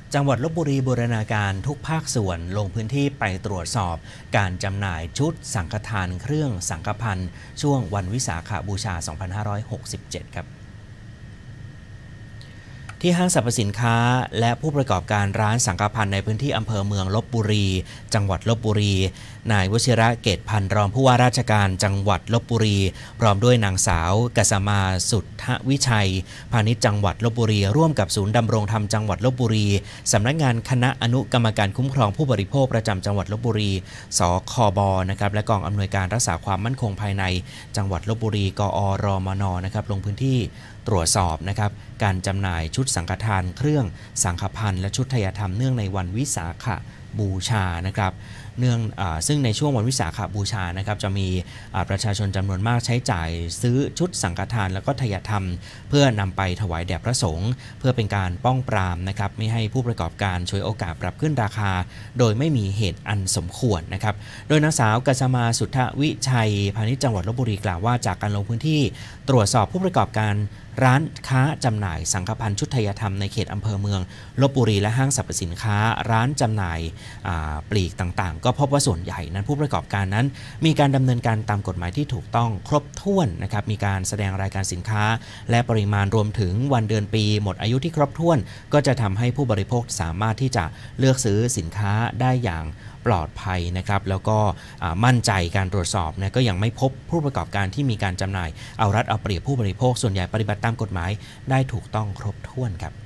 จังหวัดลพบุรีบูรณาการทุกภาคส่วนลงพื้นที่ไปตรวจสอบการจำหน่ายชุดสังฆทานเครื่องสังฆพันธ์ช่วงวันวิสาขบูชา 2567 ครับที่ห้างสรรพสินค้าและผู้ประกอบการร้านสังฆพันธ์ในพื้นที่อำเภอเมืองลพบุรีจังหวัดลพบุรีนายวชิระเกตพันธ์รองผู้ว่าราชการจังหวัดลพบุรีพร้อมด้วยนางสาวกัสมาสุทธวิชัยพาณิชย์จังหวัดลพบุรีร่วมกับศูนย์ดำรงธรรมจังหวัดลพบุรีสำนักงานคณะอนุกรรมการคุ้มครองผู้บริโภคประจำจังหวัดลพบุรีสคบนะครับและกองอำนวยการรักษาความมั่นคงภายในจังหวัดลพบุรีกอรมนนะครับลงพื้นที่ตรวจสอบนะครับการจำหน่ายชุดสังฆทานเครื่องสังฆพันธ์และชุดไทยธรรมเนื่องในวันวิสาขบูชานะครับซึ่งในช่วงวันวิสาขบูชานะครับจะมีประชาชนจำนวนมากใช้จ่ายซื้อชุดสังฆทานแล้วก็ไทยธรรมเพื่อนำไปถวายแด่พระสงฆ์เพื่อเป็นการป้องปรามนะครับไม่ให้ผู้ประกอบการฉวยโอกาสปรับขึ้นราคาโดยไม่มีเหตุอันสมควรนะครับโดยนางสาวกัสมาสุทธวิชัยพาณิชย์จังหวัดลพบุรีกล่าวว่าจากการลงพื้นที่ตรวจสอบผู้ประกอบการร้านค้าจำหน่ายสังฆพันธ์ชุดไทยธรรมในเขตอำเภอเมืองลพบุรีและห้างสรรพสินค้าร้านจำหน่ายปลีกต่างๆก็พบว่าส่วนใหญ่นั้นผู้ประกอบการนั้นมีการดำเนินการตามกฎหมายที่ถูกต้องครบถ้วนนะครับมีการแสดงรายการสินค้าและปริมาณรวมถึงวันเดือนปีหมดอายุที่ครบถ้วนก็จะทำให้ผู้บริโภคสามารถที่จะเลือกซื้อสินค้าได้อย่างปลอดภัยนะครับแล้วก็มั่นใจการตรวจสอบนะก็ยังไม่พบผู้ประกอบการที่มีการจำหน่ายเอารัดเอาเปรียบผู้บริโภคส่วนใหญ่ปฏิบัติตามกฎหมายได้ถูกต้องครบถ้วนครับ